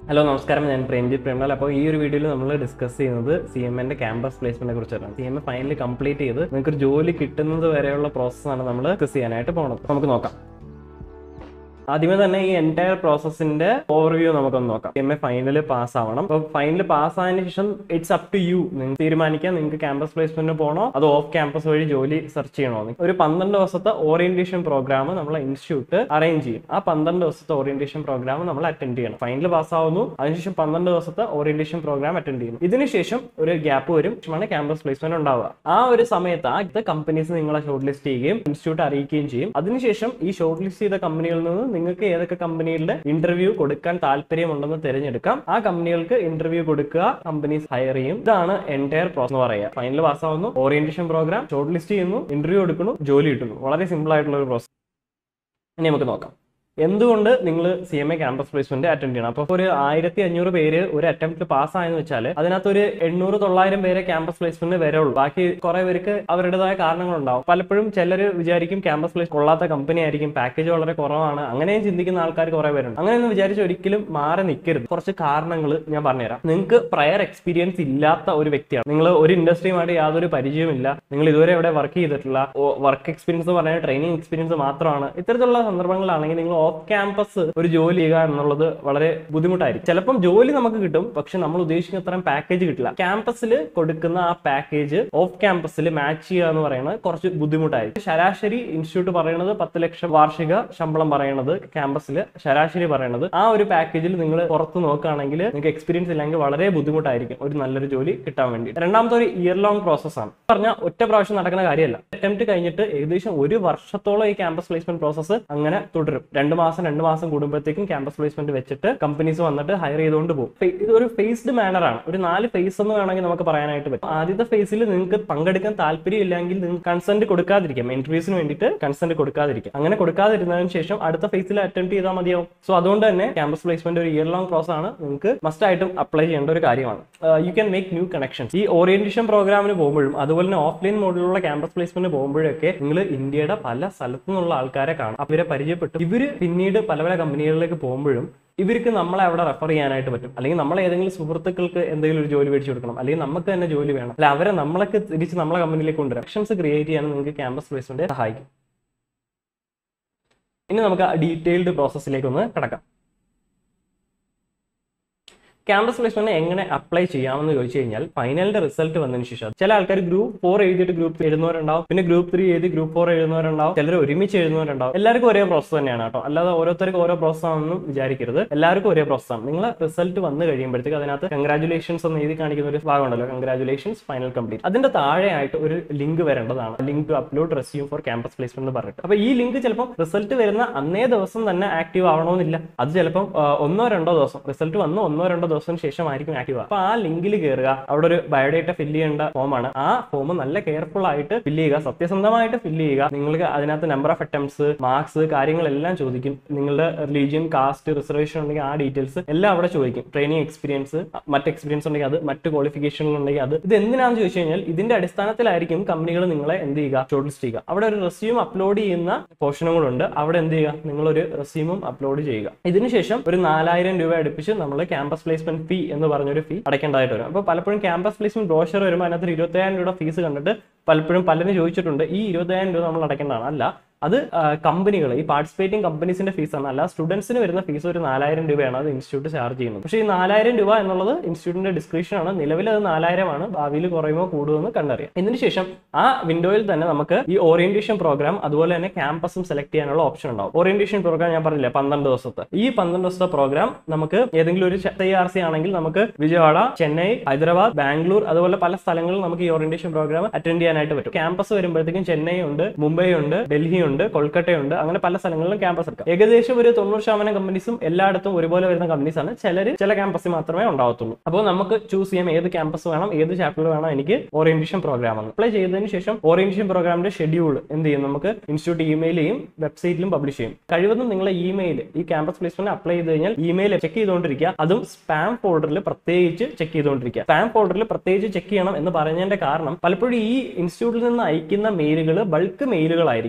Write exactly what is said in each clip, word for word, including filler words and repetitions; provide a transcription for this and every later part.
Hello, Namaskaram. I am Premjith Premlal. Now, in this video, we will discuss C M A Campus Placement. C M A finally completed. We will discuss the process. We will discuss the entire process in the overview. C M A finally pass. So, finally pass, it's up to you. You can campus placement or off campus search. One orientation program we institute arrange. That orientation program we attend. Finally pass, orientation program attend. This is a gap campus placement. That the companies shortlist institute arrange. Shortlist the company നിങ്ങൾക്ക് ഏതൊക്കെ കമ്പനികളുടെ interview കൊടുക്കാൻ താൽപര്യമുണ്ടെന്ന് തിരഞ്ഞെടുക്കാം. ആ കമ്പനികൾക്ക് interview കൊടുക്കുക, companies higher ചെയ്യും. ഇതാണ് എൻറ്റയർ പ്രോസസ് എന്ന് പറയുക. ഫൈനൽ പാസ് ആവുന്നു, ഓറിയന്റേഷൻ പ്രോഗ്രാം ഷോർട്ട് ലിസ്റ്റ് ചെയ്യുന്നു, ഇന്റർവ്യൂ എടുക്കുന്നു, ജോലി കിട്ടുന്നു. വളരെ സിമ്പിൾ ആയിട്ടുള്ള ഒരു പ്രോസസ്. ഇനി നമുക്ക് നോക്കാം എന്തുകൊണ്ട് നിങ്ങൾ C M A campus placement attend ചെയ്യണം. അപ്പോൾ ഒരു ആയിരത്തി അഞ്ഞൂറ് പേര് ഒരു അറ്റംപ്റ്റ് പാസ്സായെന്ന് വെച്ചാൽ അതിനകത്ത് ഒരു എണ്ണൂറ് തൊള്ളായിരം പേരെ ക്യാമ്പസ് പ്ലേസ്മെന്റ് വരുള്ളൂ. ബാക്കി കുറെ പേർക്ക് അവരുടേതായ കാരണങ്ങളുണ്ടാവും. പലപ്പോഴും ചിലർ വിചാരിക്കും ക്യാമ്പസ് പ്ലേസ് കൊള്ളാത്ത കമ്പനി ആയിരിക്കും, പാക്കേജ് വളരെ കുറവാണ്, അങ്ങനെയും ചിന്തിക്കുന്ന ആൾക്കാർ കുറെ പേരുണ്ട്. അങ്ങനെയൊന്നും വിചാരിച്ച് ഒരിക്കലും മാറി നിൽക്കരുത്. കുറച്ച് കാരണങ്ങൾ ഞാൻ പറഞ്ഞുതരാം. നിങ്ങൾക്ക് പ്രയർ എക്സ്പീരിയൻസ് ഇല്ലാത്ത ഒരു വ്യക്തിയാണ്, നിങ്ങൾ ഒരു ഇൻഡസ്ട്രിയുമായിട്ട് യാതൊരു പരിചയമില്ല, നിങ്ങൾ ഇതുവരെ ഇവിടെ വർക്ക് ചെയ്തിട്ടില്ല, വർക്ക് എക്സ്പീരിയൻസ് എന്ന് പറഞ്ഞാൽ ട്രെയിനിങ് എക്സ്പീരിയൻസ് മാത്രമാണ്, ഇത്തരത്തിലുള്ള സന്ദർഭങ്ങളാണെങ്കിൽ നിങ്ങൾ ഓഫ് ക്യാമ്പസ് ഒരു ജോലി ചെയ്യുക എന്നുള്ളത് വളരെ ബുദ്ധിമുട്ടായിരിക്കും. ചിലപ്പം ജോലി നമുക്ക് കിട്ടും, പക്ഷെ നമ്മൾ ഉദ്ദേശിക്കുന്ന അത്രയും പാക്കേജ് കിട്ടില്ല. ക്യാമ്പസിൽ കൊടുക്കുന്ന ആ പാക്കേജ് ഓഫ് ക്യാമ്പസിൽ മാച്ച് ചെയ്യുക എന്ന് പറയുന്നത് കുറച്ച് ബുദ്ധിമുട്ടായിരിക്കും. ശരാശരി ഇൻസ്റ്റിറ്റ്യൂട്ട് പറയുന്നത് പത്ത് ലക്ഷം വാർഷിക ശമ്പളം പറയുന്നത്, ക്യാമ്പസിൽ ശരാശരി പറയുന്നത്. ആ ഒരു പാക്കേജിൽ നിങ്ങൾ പുറത്ത് നോക്കുകയാണെങ്കിൽ നിങ്ങൾക്ക് എക്സ്പീരിയൻസ് ഇല്ലെങ്കിൽ വളരെ ബുദ്ധിമുട്ടായിരിക്കും ഒരു നല്ലൊരു ജോലി കിട്ടാൻ വേണ്ടി. രണ്ടാമത്തെ ഒരു ഇയർ ലോങ് പ്രോസസ് ആണ്. പറഞ്ഞാൽ ഒറ്റ പ്രാവശ്യം നടക്കുന്ന കാര്യമല്ല. അറ്റംപ്റ്റ് കഴിഞ്ഞിട്ട് ഏകദേശം ഒരു വർഷത്തോളം ഈ ക്യാമ്പസ് പ്ലേസ്മെന്റ് പ്രോസസ് അങ്ങനെ തുടരും. രണ്ട് മാസം രണ്ട് മാസം കൂടുമ്പോഴത്തേക്കും ക്യാമ്പസ് പ്ലേസ്മെന്റ് വെച്ചിട്ട് കമ്പനീസ് വന്നിട്ട് ഹയർ ചെയ്തുകൊണ്ട് പോകും. ഇത് ഒരു ഫേസ്ഡ് മാനർ ആണ്. ഒരു നാല് ഫേസ് എന്ന് വേണമെങ്കിൽ നമുക്ക് പറയാനായിട്ട് പറ്റും. ആദ്യത്തെ ഫേസിൽ നിങ്ങൾക്ക് പങ്കെടുക്കാൻ താല്പര്യം ഇല്ലെങ്കിൽ നിങ്ങൾക്ക് കൺസെന്റ് കൊടുക്കാതിരിക്കാം, ഇന്റർവ്യൂസിന് വേണ്ടിയിട്ട് കൺസെന്റ് കൊടുക്കാതിരിക്കാം. അങ്ങനെ കൊടുക്കാതിരുന്നതിന് ശേഷം അടുത്ത ഫേസിൽ അറ്റംപ്റ്റ് ചെയ്താൽ മതിയാവും. സോ അതുകൊണ്ട് തന്നെ ക്യാമ്പസ് പ്ലേസ്മെന്റ് ഒരു ഇയർ ലോങ് പ്രോസസ് ആണ്, നിങ്ങൾക്ക് മസ്റ്റ് ആയിട്ടും അപ്ലൈ ചെയ്യേണ്ട ഒരു കാര്യമാണ്. You can make new connections. ഈ ഓറിയന്റേഷൻ പ്രോഗ്രാമിന് പോകുമ്പോഴും അതുപോലെ തന്നെ ഓഫ്ലൈൻ മോഡിലുള്ള ക്യാമ്പസ് പ്ലേസ്മെന്റ് പോകുമ്പോഴൊക്കെ നിങ്ങൾ ഇന്ത്യയുടെ പല സ്ഥലത്തു നിന്നുള്ള ആൾക്കാരെ കാണും. അവരെ പരിചയപ്പെട്ടു ഇവര് പിന്നീട് പല പല കമ്പനികളിലേക്ക് പോകുമ്പോഴും ഇവർക്ക് നമ്മളെ അവിടെ റെഫർ ചെയ്യാനായിട്ട് പറ്റും. അല്ലെങ്കിൽ നമ്മളെ ഏതെങ്കിലും സുഹൃത്തുക്കൾക്ക് എന്തെങ്കിലും ഒരു ജോലി മേടിച്ചു കൊടുക്കണം, അല്ലെങ്കിൽ നമുക്ക് തന്നെ ജോലി വേണം, അല്ലെ അവരെ നമ്മളൊക്കെ തിരിച്ച് നമ്മളെ കമ്പനിയിലേക്ക് കൊണ്ടുവരാം. കണക്ഷൻസ് ക്രിയേറ്റ് ചെയ്യാൻ നിങ്ങൾക്ക് ക്യാമ്പസ് പ്ലേസ്മെന്റ് സഹായിക്കും. ഇനി നമുക്ക് ഡീറ്റെയിൽഡ് പ്രോസസ്സിലേക്ക് ഒന്ന് കിടക്കാം. ക്യാമ്പസ് പ്ലേസ്മെന്റ് എങ്ങനെ അപ്ലൈ ചെയ്യാമെന്ന് ചോദിച്ചു കഴിഞ്ഞാൽ ഫൈനലിന്റെ റിസൾട്ട് വന്നതിന് ശേഷം ചില ആൾക്കാർ ഗ്രൂപ്പ് ഫോർ എഴുതിയിട്ട് ഗ്രൂപ്പ് എഴുതുന്നവരുണ്ടാവും, പിന്നെ ഗ്രൂപ്പ് ത്രീ എഴുതി ഗ്രൂപ്പ് ഫോർ എഴുതുന്നവരുണ്ടാവും, ചിലർ ഒരുമിച്ച് എഴുതുന്നവരുണ്ടാവും. എല്ലാവർക്കും ഒരേ പ്രോസസ് തന്നെയാണ് കേട്ടോ, അല്ലാതെ ഓരോരുത്തർക്കും ഓരോ പ്രോസസ് ആണെന്നും വിചാരിക്കരുത്. എല്ലാവർക്കും ഒരേ പ്രോസസ് ആണ്. നിങ്ങൾ റിസൾട്ട് വന്നു കഴിയുമ്പോഴത്തേക്ക് അതിനകത്ത് കൺഗ്രാജുലേഷൻസ് എന്ന് എഴുതി കാണിക്കുന്ന ഒരു ഭാഗമുണ്ടല്ലോ, കൺഗ്രാജുലേഷൻസ് ഫൈനൽ കംപ്ലീറ്റ്. അതിന്റെ താഴെയായിട്ട് ഒരു ലിങ്ക് വരേണ്ടതാണ്, link to upload resume for campus placement എന്ന് പറഞ്ഞിട്ട്. അപ്പൊ ഈ ലിങ്ക് ചിലപ്പോൾ റിസൾട്ട് വരുന്ന അന്നേ ദിവസം തന്നെ ആക്റ്റീവ് ആവണമെന്നില്ല. അത് ചിലപ്പം ഒന്നോ രണ്ടോ ദിവസം, റിസൾട്ട് വന്ന് ഒന്നോ രണ്ടോ ദിവസം ശേഷം ആയിരിക്കും ആക്റ്റീവ്. അപ്പൊ ആ ലിങ്കിൽ കയറുക, അവിടെ ഒരു ബയോഡേറ്റ ഫില്ല് ചെയ്യേണ്ട ഫോമാണ്. ആ ഫോം നല്ല കെയർഫുൾ ആയിട്ട് ഫില്ല് ചെയ്യുക, സത്യസന്ധമായിട്ട് ഫില്ല് ചെയ്യുക. നിങ്ങൾക്ക് അതിനകത്ത് നമ്പർ ഓഫ് അറ്റംപ്റ്റ്സ്, മാർക്സ്, കാര്യങ്ങളെല്ലാം ചോദിക്കും. നിങ്ങളുടെ റിലീജിയൻ, കാസ്റ്റ്, റിസർവേഷൻ ഉണ്ടെങ്കിൽ ആ ഡീറ്റെയിൽസ് എല്ലാം അവിടെ ചോദിക്കും. ട്രെയിനിങ് എക്സ്പീരിയൻസ്, മറ്റ് എക്സ്പീരിയൻസ് ഉണ്ടെങ്കിൽ അത്, മറ്റ് ക്വാളിഫിക്കേഷൻ ഉണ്ടെങ്കിൽ അത്. ഇത് എന്തിനാണെന്ന് ചോദിച്ചു കഴിഞ്ഞാൽ ഇതിന്റെ അടിസ്ഥാനത്തിലായിരിക്കും കമ്പനികൾ നിങ്ങളെ എന്ത് ചെയ്യുക, ഷോർട്ട് ലിസ്റ്റ് ചെയ്യുക. അവിടെ ഒരു റെസ്യൂം അപ്ലോഡ് ചെയ്യുന്ന പോർഷനും കൂടെ ഉണ്ട്. അവിടെ എന്ത് ചെയ്യുക, നിങ്ങളൊരു റെസ്യൂമും അപ്ലോഡ് ചെയ്യുക. ഇതിനുശേഷം ഒരു നാലായിരം രൂപ അടുപ്പിച്ച് നമ്മൾ ക്യാമ്പസ് പ്ലേസ്മെന്റ് ഫീ എന്ന് പറഞ്ഞൊരു ഫീ അടയ്ക്കേണ്ടതായിട്ട് വരും. അപ്പോൾ പലപ്പോഴും ക്യാമ്പസ് പ്ലേസ്മെന്റ് ബ്രോഷർ വരുമ്പോൾ അതിനകത്ത് ഇരുപത്തയ്യായിരം രൂപ ഫീസ് കണ്ടിട്ട് പലപ്പോഴും പലരും ചോദിച്ചിട്ടുണ്ട് ഈ ഇരുപത്തയ്യായിരം രൂപ നമ്മൾ അടയ്ക്കേണ്ടതാണ്. അല്ല, അത് കമ്പനികൾ, ഈ പാർട്ടിസിപ്പേറ്റിംഗ് കമ്പനീസിന്റെ ഫീസാണ്. അല്ല, സ്റ്റുഡൻസിന് വരുന്ന ഫീസ് ഒരു നാലായിരം രൂപയാണ് അത് ഇൻസ്റ്റിറ്റ്യൂട്ട് ചാർജ് ചെയ്യുന്നത്. പക്ഷേ ഈ നാലായിരം രൂപ എന്നുള്ളത് ഇൻസ്റ്റിറ്റ്യൂട്ടിന്റെ ഡിസ്ക്രിപ്ഷൻ ആണ്. നിലവിൽ അത് നാലായിരം ആണ്, ഭാവിയിൽ കുറയുമോ കൂടുമെന്ന് കണ്ടറിയാം. ഇതിനുശേഷം ആ വിൻഡോയിൽ തന്നെ നമുക്ക് ഈ ഓറിയന്റേഷൻ പ്രോഗ്രാം അതുപോലെ തന്നെ ക്യാമ്പസും സെലക്ട് ചെയ്യാനുള്ള ഓപ്ഷൻ ഉണ്ടാവും. ഓറിയന്റേഷൻ പ്രോഗ്രാം ഞാൻ പറഞ്ഞില്ല, പന്ത്രണ്ട് ദിവസത്തെ. ഈ പന്ത്രണ്ട് ദിവസത്തെ പ്രോഗ്രാം നമുക്ക് ഏതെങ്കിലും ഒരു ഐ ആർ സി ആണെങ്കിൽ നമുക്ക് വിജയവാഡ, ചെന്നൈ, ഹൈദരാബാദ്, ബാംഗ്ലൂർ അതുപോലെ പല സ്ഥലങ്ങളിൽ നമുക്ക് ഈ ഓറിയന്റേഷൻ പ്രോഗ്രാം അറ്റൻഡ് ചെയ്യാനായിട്ട് പറ്റും. ക്യാമ്പസ് വരുമ്പോഴത്തേക്കും ചെന്നൈ ഉണ്ട്, മുംബൈ ഉണ്ട്, ഡൽഹി ഉണ്ട്, കൊൽക്കട്ടയുണ്ട്, അങ്ങനെ പല സ്ഥലങ്ങളിലും ക്യാമ്പസ് എടുക്കാം. ഏകദേശം ഒരു തൊണ്ണൂറ് ശതമാനം കമ്പനീസും എല്ലായിടത്തും ഒരുപോലെ വരുന്ന കമ്പനീസ് ആണ്. ചിലർ ചില ക്യാമ്പസിൽ മാത്രമേ ഉണ്ടാവത്തുള്ളൂ. അപ്പോൾ നമുക്ക് ചൂസ് ചെയ്യാം ഏത് ക്യാമ്പസ് വേണം, ഏത് ചാപ്റ്റർ വേണം എനിക്ക് ഓറിയന്റേഷൻ പ്രോഗ്രാം ആണ്. അപ്ലൈ ചെയ്തതിന് ശേഷം ഓറിയന്റേഷൻ പ്രോഗ്രാമിന്റെ ഷെഡ്യൂൾ എന്ത് ചെയ്യും, നമുക്ക് ഇൻസ്റ്റിറ്റ്യൂട്ട് ഇമെയിൽ ചെയ്യും, വെബ്സൈറ്റിലും പബ്ലിഷ് ചെയ്യും. കഴിവതും നിങ്ങളെ ഇമെയിൽ ഈ ക്യാമ്പസ് പ്ലേസ്മെന്റ് അപ്ലൈ ചെയ്ത് കഴിഞ്ഞാൽ ഇമെയിൽ ചെക്ക് ചെയ്തുകൊണ്ടിരിക്കുക. അതും സ്പാം ഫോൾഡറിൽ പ്രത്യേകിച്ച് ചെക്ക് ചെയ്തുകൊണ്ടിരിക്കുക. സ്പാം ഫോൾഡറിൽ പ്രത്യേകിച്ച് ചെക്ക് ചെയ്യണം എന്ന് പറഞ്ഞതിന്റെ കാരണം പലപ്പോഴും ഈ ഇൻസ്റ്റിറ്റ്യൂട്ടിൽ നിന്ന് അയക്കുന്ന മെയിലുകൾ ബൾക്ക് മെയിലുകളായിരിക്കും. ഇത്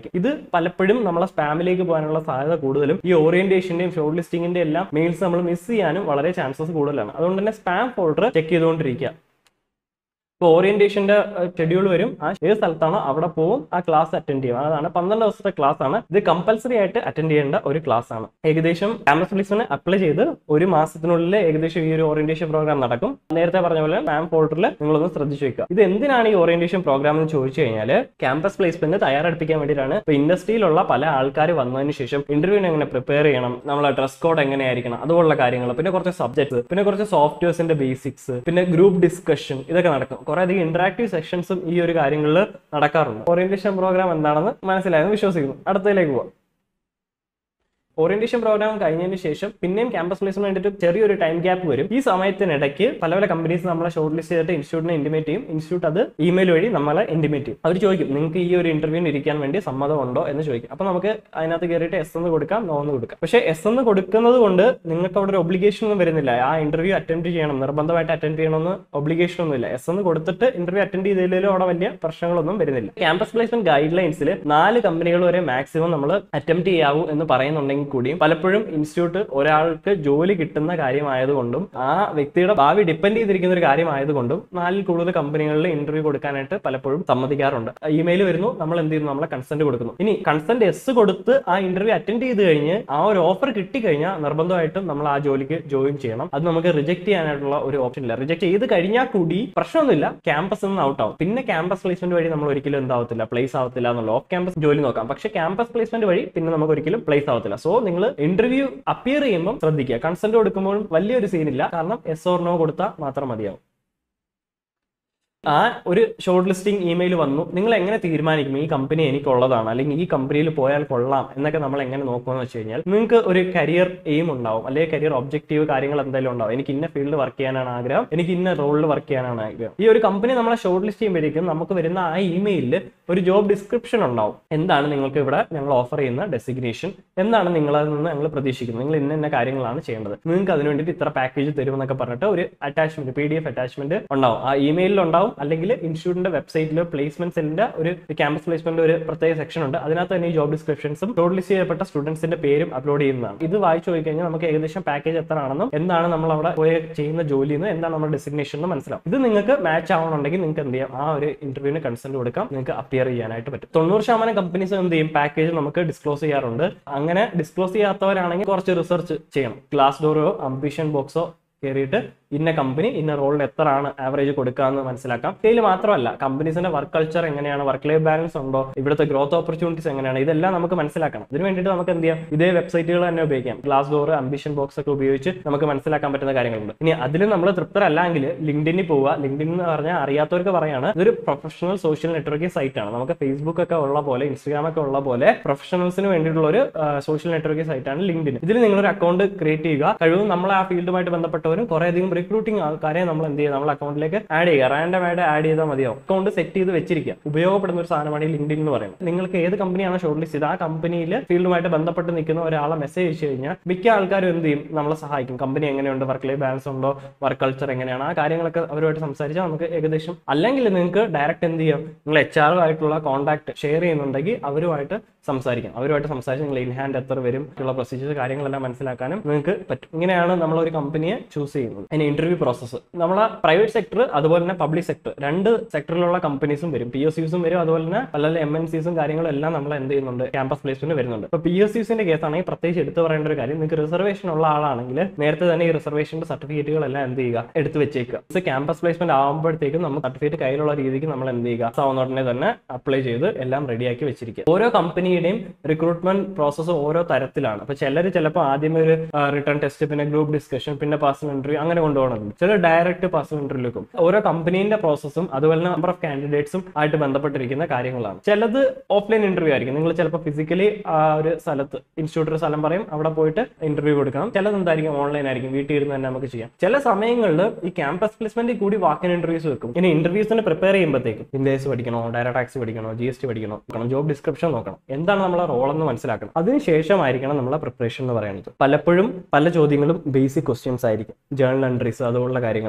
പലപ്പോഴും നമ്മളെ സ്പാമിലേക്ക് പോകാനുള്ള സാധ്യത കൂടുതലും ഈ ഓറിയന്റേഷന്റെയും ഷോർട്ട് ലിസ്റ്റിംഗിന്റെ എല്ലാം മെയിൽസ് നമ്മൾ മിസ് ചെയ്യാനും വളരെ ചാൻസസ് കൂടുതലാണ്. അതുകൊണ്ട് തന്നെ സ്പാം ഫോൾഡർ ചെക്ക് ചെയ്തുകൊണ്ടിരിക്കുക. ഇപ്പോൾ ഓറിയന്റേഷന്റെ ഷെഡ്യൂൾ വരും, ആ ഏത് സ്ഥലത്താണോ അവിടെ പോവും, ആ ക്ലാസ് അറ്റൻഡ് ചെയ്യും. അതാണ് പന്ത്രണ്ട് ദിവസത്തെ ക്ലാസ് ആണ്. ഇത് കമ്പൽസറി ആയിട്ട് അറ്റൻഡ് ചെയ്യേണ്ട ഒരു ക്ലാസ് ആണ്. ഏകദേശം ക്യാമ്പസ് പ്ലേസ്മെന്റ് അപ്ലൈ ചെയ്ത് ഒരു മാസത്തിനുള്ളിൽ ഏകദേശം ഈ ഒരു ഓറിയന്റേഷൻ പ്രോഗ്രാം നടക്കും. നേരത്തെ പറഞ്ഞ പോലെ സ്പാം ഫോൾഡറിൽ നിങ്ങളൊന്ന് ശ്രദ്ധിച്ചു വെക്കുക. ഇത് എന്തിനാണ് ഈ ഓറിയന്റേഷൻ പ്രോഗ്രാം എന്ന് ചോദിച്ചു കഴിഞ്ഞാൽ ക്യാമ്പസ് പ്ലേസ്മെന്റ് തയ്യാറെടുപ്പിക്കാൻ വേണ്ടിയിട്ടാണ്. ഇപ്പോൾ ഇൻഡസ്ട്രിയിലുള്ള പല ആൾക്കാർ വന്നതിന് ശേഷം ഇന്റർവ്യൂവിന് എങ്ങനെ പ്രിപ്പയർ ചെയ്യണം, നമ്മളെ ഡ്രസ് കോഡ് എങ്ങനെയായിരിക്കണം, അതുപോലുള്ള കാര്യങ്ങൾ, പിന്നെ കുറച്ച് സബ്ജക്ട്സ്, പിന്നെ കുറച്ച് സോഫ്റ്റ്വെയർസിന്റെ ബേസിക്സ്, പിന്നെ ഗ്രൂപ്പ് ഡിസ്കഷൻ, ഇതൊക്കെ നടക്കും. കുറെ അധികം ഇന്ററാക്റ്റീവ് സെഷൻസും ഈ ഒരു കാര്യങ്ങളിൽ നടക്കാറുണ്ട്. ഓറിയന്റേഷൻ പ്രോഗ്രാം എന്താണെന്ന് മനസ്സിലായെന്ന് വിശ്വസിക്കുന്നു. അടുത്തതിലേക്ക് പോവാം. ഓറിയന്റേഷൻ പ്രോഗ്രാം കഴിഞ്ഞതിന് ശേഷം പിന്നെയും ക്യാമ്പസ് പ്ലേസ്മെന്റ് വേണ്ടിയിട്ട് ചെറിയൊരു ടൈം ഗ്യാപ്പ് വരും. ഈ സമയത്തിനിടയ്ക്ക് പല പല കമ്പനീസ് നമ്മളെ ഷോർട്ട് ലിസ്റ്റ് ചെയ്തിട്ട് ഇൻസ്റ്റിറ്റ്യൂട്ടിനെ ഇന്റിമേറ്റ് ചെയ്യും. ഇൻസ്റ്റിറ്റ്യൂട്ട് അത് ഇമെയിൽ വഴി നമ്മളെ ഇന്റിമേറ്റ് ചെയ്യും. അവർ ചോദിക്കും നിങ്ങൾക്ക് ഈ ഒരു ഇന്റർവ്യൂവിന് ഇരിക്കാൻ വേണ്ടി സമ്മതം ഉണ്ടോ എന്ന് ചോദിക്കും. അപ്പോൾ നമുക്ക് അതിനകത്ത് കയറിയിട്ട് എസ് എന്ന് കൊടുക്കാം, നോ എന്ന് കൊടുക്കാം. പക്ഷേ എസ് എന്ന് കൊടുക്കുന്നത് കൊണ്ട് നിങ്ങൾക്ക് അവിടെ ഒരു ഒബ്ലിഗേഷൻ ഒന്നും വരുന്നില്ല. ആ ഇന്റർവ്യൂ അറ്റൻഡ് ചെയ്യണം, നിർബന്ധമായിട്ട് അറ്റൻഡ് ചെയ്യണമെന്ന് ഒബ്ലിഗേഷൻ ഒന്നും ഇല്ല. എസ് എന്ന് കൊടുത്തിട്ട് ഇന്റർവ്യൂ അറ്റൻഡ് ചെയ്തതിലും അവിടെ വലിയ പ്രശ്നങ്ങളൊന്നും വരുന്നില്ല. ക്യാമ്പസ് പ്ലേസ്മെന്റ് ഗൈഡ് ലൈൻസിൽ നാല് കമ്പനികൾ വരെ മാക്സിമം നമ്മൾ അറ്റംപ്റ്റ് ചെയ്യാവൂ എന്ന് പറയുന്നുണ്ടെങ്കിൽ കൂടിയും പലപ്പോഴും ഇൻസ്റ്റിറ്റ്യൂട്ട് ഒരാൾക്ക് ജോലി കിട്ടുന്ന കാര്യമായതുകൊണ്ടും ആ വ്യക്തിയുടെ ഭാവി ഡിപ്പെൻഡ് ചെയ്തിരിക്കുന്ന ഒരു കാര്യമായതുകൊണ്ടും നാലിൽ കൂടുതൽ കമ്പനികളിൽ ഇന്റർവ്യൂ കൊടുക്കാനായിട്ട് പലപ്പോഴും സമ്മതിക്കാറുണ്ട്. ഇമെയിൽ വരുന്നു, നമ്മൾ എന്ത് ചെയ്യുന്നു, നമ്മളെ കൺസെന്റ് കൊടുക്കുന്നു. ഇനി കൺസെന്റ് എസ് കൊടുത്ത് ആ ഇന്റർവ്യൂ അറ്റൻഡ് ചെയ്ത് കഴിഞ്ഞ് ആ ഒരു ഓഫർ കിട്ടിക്കഴിഞ്ഞാൽ നിർബന്ധമായിട്ടും നമ്മൾ ആ ജോലിക്ക് ജോയിൻ ചെയ്യണം. അത് നമുക്ക് റിജക്ട് ചെയ്യാനായിട്ടുള്ള ഒരു ഓപ്ഷൻ ഇല്ല. റിജക്ട് ചെയ്ത് കഴിഞ്ഞാൽ കൂടി പ്രശ്നമൊന്നുമില്ല, ക്യാമ്പസ് നിന്ന് ഔട്ട് ആവും. പിന്നെ ക്യാമ്പസ് പ്ലേസ്മെന്റ് വഴി നമ്മൾ ഒരിക്കലും എന്താവത്തില്ല, പ്ലേസ് ആവത്തില്ല എന്നുള്ള ഓഫ് ക്യാമ്പസ് ജോലി നോക്കാം. പക്ഷേ ക്യാമ്പസ് പ്ലേസ്മെന്റ് വഴി പിന്നെ നമുക്ക് ഒരിക്കലും പ്ലേസ് ആവത്തില്ല. സോ നിങ്ങൾ ഇന്റർവ്യൂ അപ്പിയർ ചെയ്യുമ്പോൾ ശ്രദ്ധിക്കുക. കൺസെന്റ് കൊടുക്കുമ്പോഴും വലിയൊരു സീനില്ല, കാരണം എസ് ഓർ നോ കൊടുത്താൽ മാത്രം മതിയാവും. ആ ഒരു ഷോർട്ട് ലിസ്റ്റിംഗ് ഇമെയിൽ വന്നു, നിങ്ങൾ എങ്ങനെ തീരുമാനിക്കും ഈ കമ്പനി എനിക്കുള്ളതാണ് അല്ലെങ്കിൽ ഈ കമ്പനിയിൽ പോയാൽ കൊള്ളാം എന്നൊക്കെ നമ്മൾ എങ്ങനെ നോക്കുമെന്ന് വെച്ച് കഴിഞ്ഞാൽ നിങ്ങൾക്ക് ഒരു കരിയർ എയിം ഉണ്ടാവും, അല്ലെങ്കിൽ കരിയർ ഒബ്ജക്റ്റീവ് കാര്യങ്ങൾ എന്തായാലും ഉണ്ടാവും. എനിക്ക് ഇന്ന ഫീൽഡിൽ വർക്ക് ചെയ്യാനാണ് ആഗ്രഹം, എനിക്ക് ഇന്ന റോളിൽ വർക്ക് ചെയ്യാനാണ് ആഗ്രഹം. ഈ ഒരു കമ്പനി നമ്മളെ ഷോർട്ട് ലിസ്റ്റ് ചെയ്യുമ്പോഴേക്കും നമുക്ക് വരുന്ന ആ ഇമെയിലിൽ ഒരു ജോബ് ഡിസ്ക്രിപ്ഷൻ ഉണ്ടാവും. എന്താണ് നിങ്ങൾക്ക് ഇവിടെ ഞങ്ങൾ ഓഫർ ചെയ്യുന്ന ഡെസിഗ്നേഷൻ, എന്താണ് നിങ്ങളിൽ നിന്ന് ഞങ്ങൾ പ്രതീക്ഷിക്കുന്നത്, നിങ്ങൾ ഇന്ന ഇന്ന കാര്യങ്ങളാണ് ചെയ്യേണ്ടത്, നിങ്ങൾക്ക് അതിന് വേണ്ടിയിട്ട് ഇത്ര പാക്കേജ് തരുമെന്നൊക്കെ പറഞ്ഞിട്ട് ഒരു attachment, P D F attachment ഉണ്ടാവും. ആ ഇമെയിലിൽ ഉണ്ടാവും. അല്ലെങ്കിൽ ഇൻസ്റ്റിറ്റ്യൂട്ടിന്റെ വെബ്സൈറ്റിലോ പ്ലേസ്മെന്റ് സെല്ലിന്റെ ഒരു ക്യാമ്പസ് പ്ലേസ്മെന്റ് ഒരു പ്രത്യേക സെക്ഷൻ ഉണ്ട്. അതിനകത്ത് തന്നെ ഈ ജോബ് ഡിസ്ക്രിപ്ഷൻസും ഷോർട്ട് ലിസ്റ്റ് ചെയ്യപ്പെട്ട സ്റ്റുഡൻസിന്റെ പേരും അപ്ലോഡ് ചെയ്യുന്നതാണ്. ഇത് വായിച്ചു പോയി കഴിഞ്ഞാൽ നമുക്ക് ഏകദേശം പാക്കേജ് എത്ര ആണെന്നും എന്താണ് നമ്മൾ അവിടെ പോയി ചെയ്യുന്ന ജോലി എന്ന്, എന്താണ് നമ്മുടെ ഡെസിഗ്നേഷൻ എന്ന് മനസ്സിലാവും. ഇത് നിങ്ങൾക്ക് മാച്ച് ആവണമെന്നുണ്ടെങ്കിൽ നിങ്ങൾക്ക് എന്ത് ചെയ്യാം, ആ ഒരു ഇന്റർവ്യൂവിന് കൺസെന്റ് കൊടുക്കാം, നിങ്ങൾക്ക് അപ്പിയർ ചെയ്യാനായിട്ട് പറ്റും. തൊണ്ണൂറ് ശതമാനം കമ്പനീസ് എന്ത് ചെയ്യും, പാക്കേജ് നമുക്ക് ഡിസ്ക്ലോസ് ചെയ്യാറുണ്ട്. അങ്ങനെ ഡിസ്ക്ലോസ് ചെയ്യാത്തവരാണെങ്കിൽ കുറച്ച് റിസർച്ച് ചെയ്യണം. ഗ്ലാസ് ഡോറോ അംബിഷൻ ബോക്സോ കയറിയിട്ട് ഇന്ന കമ്പനി ഇന്ന റോളിൽ എത്ര ആണ് ആവറേജ് കൊടുക്കാന്ന് മനസ്സിലാക്കാം. ഇതിൽ മാത്രമല്ല കമ്പനീസിന്റെ വർക്ക് കൾച്ചർ എങ്ങനെയാണ്, വർക്ക് ലൈഫ് ബാലൻസ് ഉണ്ടോ, ഇവിടുത്തെ ഗ്രോത്ത് ഓപ്പർച്യൂണിറ്റീസ് എങ്ങനെയാണ്, ഇതെല്ലാം നമുക്ക് മനസ്സിലാക്കണം. ഇതിന് വേണ്ടിയിട്ട് നമുക്ക് എന്ത് ചെയ്യാം, ഇതേ വെബ്സൈറ്റുകൾ തന്നെ ഉപയോഗിക്കാം. ഗ്ലാസ് ഡോർ, അംബിഷൻ ബോക്സ് ഒക്കെ ഉപയോഗിച്ച് നമുക്ക് മനസ്സിലാക്കാൻ പറ്റുന്ന കാര്യങ്ങളുണ്ട്. ഇനി അതിൽ നമ്മൾ തൃപ്തരല്ലെങ്കിൽ ലിങ്ക്ഡിനിൽ പോവുക. ലിങ്ക്ഡിൻ എന്ന് പറഞ്ഞാൽ അറിയാത്തവർക്ക് പറയാണ്, ഇതൊരു പ്രൊഫഷണൽ സോഷ്യൽ നെറ്റ്വർക്കിംഗ് സൈറ്റ് ആണ്. നമുക്ക് ഫേസ്ബുക്ക് ഒക്കെ ഉള്ള പോലെ ഇൻസ്റ്റാഗ്രാം ഒക്കെ ഉള്ള പോലെ പ്രൊഫഷണൽസിന് വേണ്ടിയിട്ടുള്ള ഒരു സോഷ്യൽ നെറ്റ്വർക്കിംഗ് സൈറ്റ് ആണ് ലിങ്ക്ഡിൻ. ഇതിൽ നിങ്ങളൊരു അക്കൗണ്ട് ക്രിയേറ്റ് ചെയ്യുക. കഴിവും നമ്മൾ ആ ഫീൽഡുമായിട്ട് ബന്ധപ്പെട്ടവരും കുറെ അധികം റിക്രൂട്ടിംഗ് ആൾക്കാരെ നമ്മൾ എന്ത് ചെയ്യുക, നമ്മൾ അക്കൗണ്ടിലേക്ക് ആഡ് ചെയ്യുക. റാൻഡം ആയിട്ട് ആഡ് ചെയ്താൽ മതിയോ. അക്കൗണ്ട് സെറ്റ് ചെയ്ത് വെച്ചിരിക്കുക. ഉപയോഗപ്പെടുന്ന ഒരു സാധനമാണ് ഈ ലിങ്ക്ഡിൻ എന്ന് പറയുന്നത്. നിങ്ങൾക്ക് ഏത് കമ്പനിയാണ് ഷോർട്ട് ലിസ്റ്റ് ചെയ്ത് ആ കമ്പനിയിൽ ഫീൽഡുമായിട്ട് ബന്ധപ്പെട്ട് നിൽക്കുന്ന ഒരാളെ മെസ്സേജ് അയച്ചു കഴിഞ്ഞാൽ മിക്ക ആൾക്കാരും എന്ത് ചെയ്യും, നമ്മളെ സഹായിക്കും. കമ്പനി എങ്ങനെയുണ്ട്, വർക്ക് ലൈഫ് ബാലൻസ് ഉണ്ടോ, വർക്ക് കൾച്ചർ എങ്ങനെയാണ്, ആ കാര്യങ്ങളൊക്കെ അവരുമായിട്ട് സംസാരിച്ചാൽ നമുക്ക് ഏകദേശം, അല്ലെങ്കിൽ നിങ്ങൾക്ക് ഡയറക്റ്റ് എന്ത് ചെയ്യാം, നിങ്ങൾ എച്ച് ആർ ആയിട്ടുള്ള കോൺടാക്ട് ഷെയർ ചെയ്യുന്നുണ്ടെങ്കിൽ അവരുമായിട്ട് സംസാരിക്കാം. അവരുമായിട്ട് സംസാരിച്ച് നിങ്ങൾ ഇൻ ഹാൻഡ് എത്ര വരും ഉള്ള പ്രൊസീജിയർ കാര്യങ്ങളെല്ലാം മനസ്സിലാക്കാനും നിങ്ങൾക്ക് പറ്റും. ഇങ്ങനെയാണ് നമ്മൾ ഒരു കമ്പനിയെ ചൂസ് ചെയ്യുന്നത്. അതിന് ഇന്റർവ്യൂ പ്രോസസ്സ് നമ്മളെ പ്രൈവറ്റ് സെക്ടർ അതുപോലെ തന്നെ പബ്ലിക് സെക്ടർ രണ്ട് സെക്ടറിലുള്ള കമ്പനീസും വരും. പി എസ് യുസും വരും, അതുപോലെ തന്നെ പല എം എൻ സിസും കാര്യങ്ങളും എല്ലാം നമ്മൾ എന്ത് ചെയ്യുന്നുണ്ട്, ക്യാമ്പസ് പ്ലേസ്മെന്റ് വരുന്നുണ്ട്. ഇപ്പൊ പി എസ് യുസിന്റെ കേസ് ആണെങ്കിൽ പ്രത്യേകിച്ച് എടുത്തു പറയേണ്ട ഒരു കാര്യം, നിങ്ങൾക്ക് റിസർവേഷൻ ഉള്ള ആളാണെങ്കിൽ നേരത്തെ തന്നെ ഈ റിസർവേഷന്റെ സർട്ടിഫിക്കറ്റുകളെല്ലാം എന്ത് ചെയ്യുക, എടുത്ത് വെച്ചേക്കുക. ക്യാമ്പസ് പ്ലേസ്മെന്റ് ആകുമ്പോഴത്തേക്കും നമ്മൾ സർട്ടിഫിക്കറ്റ് കയ്യിലുള്ള രീതിക്ക് നമ്മൾ എന്ത് ചെയ്യുക, സാവുന്നോടനെ തന്നെ അപ്ലൈ ചെയ്ത് എല്ലാം റെഡിയാക്കി വെച്ചിരിക്കുക. ഓരോ കമ്പനിയുടെയും റിക്രൂട്ട്മെന്റ് പ്രോസസ്സ് ഓരോ തരത്തിലാണ്. അപ്പൊ ചിലർ ചിലപ്പോൾ ആദ്യമേ ഒരു റിട്ടേൺ ടെസ്റ്റ്, പിന്നെ ഗ്രൂപ്പ് ഡിസ്കഷൻ, പിന്നെ പേഴ്സണൽ ഇന്റർവ്യൂ അങ്ങനെ കൊണ്ടുപോകണം. ചില ഡയറക്റ്റ് പേഴ്സണൽ ഇന്റർവ്യൂക്കും. ഓരോ കമ്പനീന്റെ പ്രോസസ്സും അതുപോലെ നമ്പർ ഓഫ് കാൻഡിഡേറ്റ്സും ആയിട്ട് ബന്ധപ്പെട്ടിരിക്കുന്ന കാര്യങ്ങളാണ്. ചിലത് ഓഫ്ലൈൻ ഇന്റർവ്യൂ ആയിരിക്കും. നിങ്ങൾ ചിലപ്പോൾ ഫിസിക്കലി ആ ഒരു സ്ഥലത്ത് ഇൻസ്റ്റിറ്റ്യൂട്ട് ഒരു സ്ഥലം പറയും, അവിടെ പോയിട്ട് ഇന്റർവ്യൂ കൊടുക്കണം. ചിലത് എന്തായിരിക്കും, ഓൺലൈൻ ആയിരിക്കും, വീട്ടിൽ ഇരുന്ന് തന്നെ നമുക്ക് ചെയ്യാം. ചില സമയങ്ങളിൽ ഈ ക്യാമ്പസ് പ്ലേസ്മെന്റിൽ കൂടി വാക്കിൻ ഇന്റർവ്യൂസ് വെക്കും. ഇനി ഇന്റർവ്യൂസിന് പ്രിപ്പയർ ചെയ്യുമ്പോഴത്തേക്കും ഇൻഡേഴ്സ് പഠിക്കണോ, ഡയറക്ട് ടാക്സ് പഠിക്കണോ, ജി എസ് ടി പഠിക്കണോ, ജോബ് ഡിസ്ക്രിപ്ഷൻ നോക്കണം, എന്താണ് നമ്മളെ റോൾ എന്ന് മനസ്സിലാക്കണം. അതിനുശേഷമായിരിക്കണം നമ്മളെ പ്രിപ്പറേഷൻ എന്ന് പറയുന്നത്. പലപ്പോഴും പല ചോദ്യങ്ങളും ബേസിക് ക്വസ്റ്റ്യൻസ് ആയിരിക്കും, ജേർണൽ എൻട്രീസ് അതുപോലുള്ള കാര്യങ്ങളായിരിക്കും.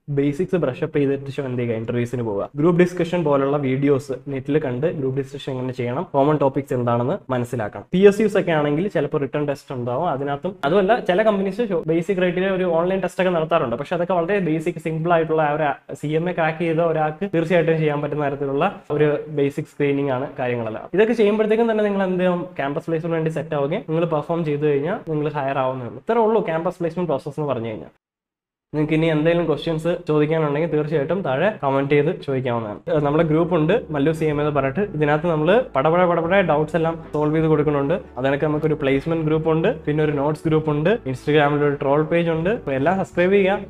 ബേസിക്സ് ബ്രഷപ്പ് ചെയ്തിട്ട് ശേഷം എന്ത് ചെയ്യുക, ഇന്റർവ്യൂസിന് പോവുക. ഗ്രൂപ്പ് ഡിസ്കഷൻ പോലുള്ള വീഡിയോസ് നെറ്റിൽ കണ്ട് ഗ്രൂപ്പ് ഡിസ്കഷൻ എങ്ങനെ ചെയ്യണം, കോമൺ ടോപ്പിക്സ് എന്താണെന്ന് മനസ്സിലാക്കണം. പി എസ് യുസ് ഒക്കെ ആണെങ്കിൽ ചിലപ്പോൾ റിട്ടേൺ ടെസ്റ്റ് ഉണ്ടാവും. അതിനകത്തും അതുമല്ല ചില കമ്പനീസ് ബേസിക് റേറ്റിൽ ഒരു ഓൺലൈൻ ടെസ്റ്റ് ഒക്കെ നടത്താറുണ്ട്. പക്ഷെ അതൊക്കെ വളരെ ബേസിക് സിമ്പിൾ ആയിട്ടുള്ള ഒരു സി എം എ ക്രാക്ക് ചെയ്ത ഒരാൾക്ക് തീർച്ചയായിട്ടും ചെയ്യാൻ പറ്റുന്ന തരത്തിലുള്ള ഒരു ബേസിക് സ്ക്രീനിങ് ആണ് കാര്യങ്ങളെല്ലാം. ഇതൊക്കെ ചെയ്യുമ്പോഴത്തേക്കും തന്നെ നിങ്ങൾ എന്ത് ചെയ്യും, ക്യാമ്പസ് പ്ലേസ്മെന്റ് വേണ്ടി സെറ്റ് ആവുകയും നിങ്ങൾ പെർഫോം ചെയ്ത് കഴിഞ്ഞാൽ നിങ്ങൾ ഹയർ ആവുന്നേ ഉള്ളൂ. ഇത്രേ ഉള്ളൂ ക്യാമ്പസ് പ്ലേസ്മെന്റ് പ്രോസസ് എന്ന് പറഞ്ഞു കഴിഞ്ഞാൽ. നിങ്ങൾക്ക് ഇനി എന്തെങ്കിലും ക്വസ്റ്റ്യൻസ് ചോദിക്കാനുണ്ടെങ്കിൽ തീർച്ചയായിട്ടും താഴെ കമന്റ് ചെയ്ത് ചോദിക്കാവുന്നതാണ്. നമ്മുടെ ഗ്രൂപ്പ് ഉണ്ട് മല്ലു സി എം എന്ന് പറഞ്ഞിട്ട്. ഇതിനകത്ത് നമ്മൾ പടപട പടപട ഡൗട്ട്സ് എല്ലാം സോൾവ് ചെയ്ത് കൊടുക്കുന്നുണ്ട്. അതിനൊക്കെ നമുക്കൊരു പ്ലേസ്മെന്റ് ഗ്രൂപ്പ് ഉണ്ട്, പിന്നെ ഒരു നോട്ട്സ് ഗ്രൂപ്പ് ഉണ്ട്, ഇൻസ്റ്റാഗ്രാമിൽ ഒരു ട്രോൾ പേജ് ഉണ്ട്. എല്ലാം സബ്സ്ക്രൈബ് ചെയ്യുക.